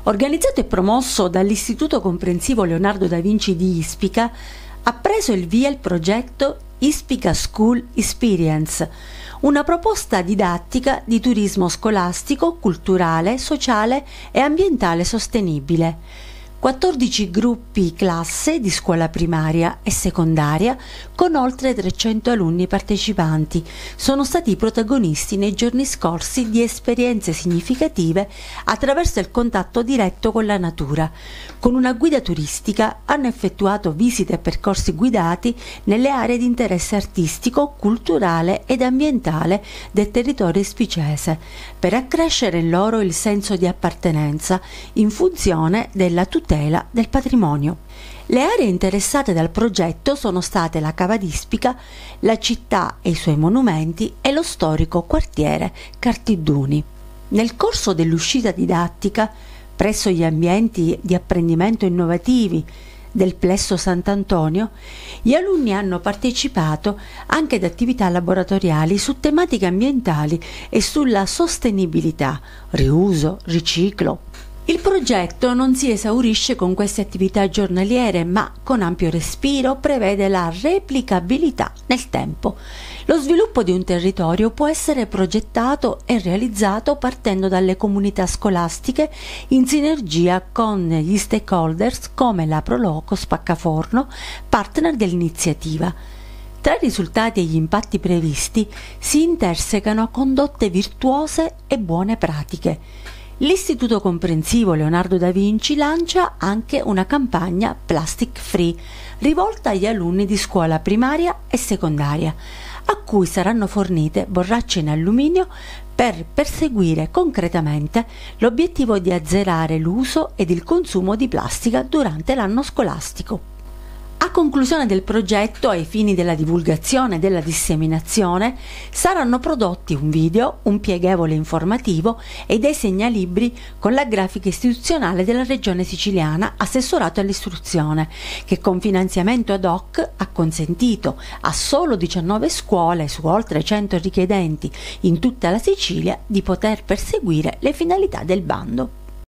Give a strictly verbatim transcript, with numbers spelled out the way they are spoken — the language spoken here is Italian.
Organizzato e promosso dall'Istituto Comprensivo Leonardo da Vinci di Ispica, ha preso il via il progetto Ispica School Experience, una proposta didattica di turismo scolastico, culturale, sociale e ambientale sostenibile. quattordici gruppi classe di scuola primaria e secondaria con oltre trecento alunni partecipanti sono stati i protagonisti nei giorni scorsi di esperienze significative attraverso il contatto diretto con la natura. Con una guida turistica hanno effettuato visite e percorsi guidati nelle aree di interesse artistico, culturale ed ambientale del territorio ispicese, per accrescere in loro il senso di appartenenza in funzione della tutela del patrimonio. Le aree interessate dal progetto sono state la Cava d'Ispica, la città e i suoi monumenti e lo storico quartiere Cartiduni. Nel corso dell'uscita didattica, presso gli ambienti di apprendimento innovativi del Plesso Sant'Antonio, gli alunni hanno partecipato anche ad attività laboratoriali su tematiche ambientali e sulla sostenibilità, riuso, riciclo. Il progetto non si esaurisce con queste attività giornaliere, ma con ampio respiro prevede la replicabilità nel tempo. Lo sviluppo di un territorio può essere progettato e realizzato partendo dalle comunità scolastiche in sinergia con gli stakeholders come la Proloco Spaccaforno, partner dell'iniziativa. Tra i risultati e gli impatti previsti si intersecano condotte virtuose e buone pratiche. L'Istituto Comprensivo Leonardo da Vinci lancia anche una campagna Plastic Free rivolta agli alunni di scuola primaria e secondaria, a cui saranno fornite borracce in alluminio per perseguire concretamente l'obiettivo di azzerare l'uso ed il consumo di plastica durante l'anno scolastico. A conclusione del progetto, ai fini della divulgazione e della disseminazione, saranno prodotti un video, un pieghevole informativo e dei segnalibri con la grafica istituzionale della Regione Siciliana, assessorato all'istruzione, che con finanziamento ad hoc ha consentito a solo diciannove scuole su oltre cento richiedenti in tutta la Sicilia di poter perseguire le finalità del bando.